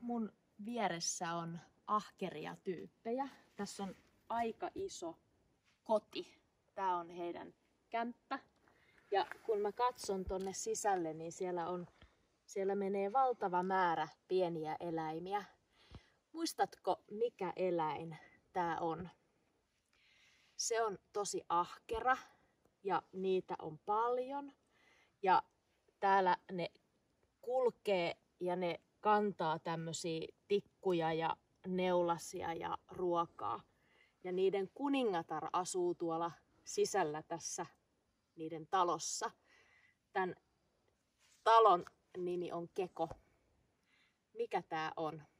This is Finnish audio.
mun vieressä on ahkeria tyyppejä. Tässä on aika iso koti. Tää on heidän kämppä. Ja kun mä katson tonne sisälle, niin siellä menee valtava määrä pieniä eläimiä. Muistatko, mikä eläin tää on? Se on tosi ahkera ja niitä on paljon. Ja täällä ne kulkee ja ne kantaa tämmösiä tikkuja ja neulasia ja ruokaa. Ja niiden kuningatar asuu tuolla sisällä tässä niiden talossa. Tän talon nimi on Keko. Mikä tää on?